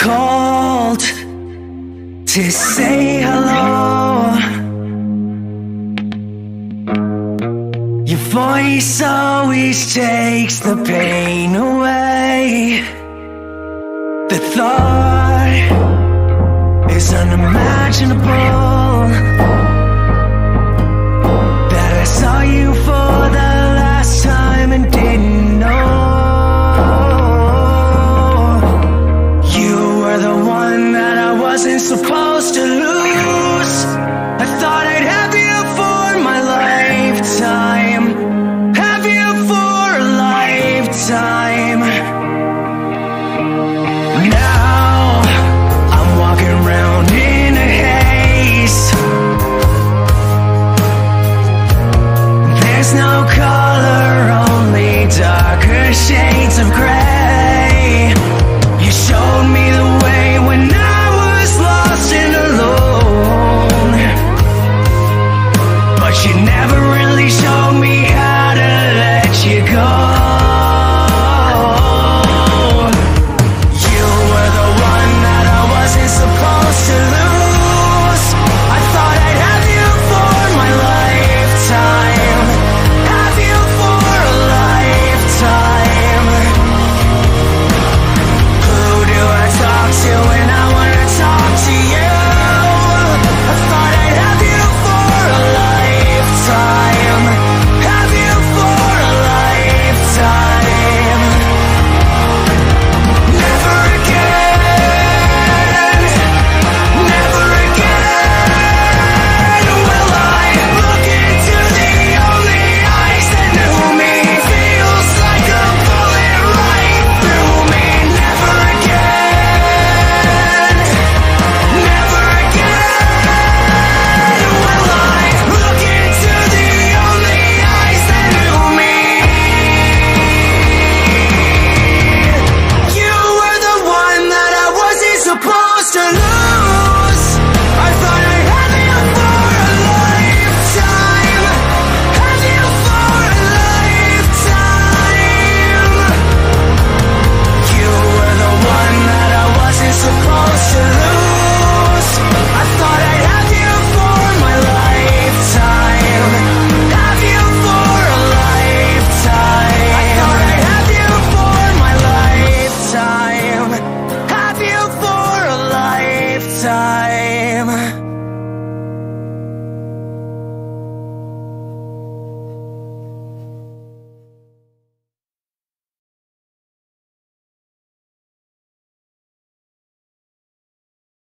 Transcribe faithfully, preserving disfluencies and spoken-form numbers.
called to say hello. Your voice always takes the pain away. The thought is unimaginable that I saw you for the last time and didn't know you were the one that I wasn't supposed to lose. I thought I'd have you for my lifetime, have you for a lifetime. Now I'm walking around in a haze. There's no color, only darker shades of gray.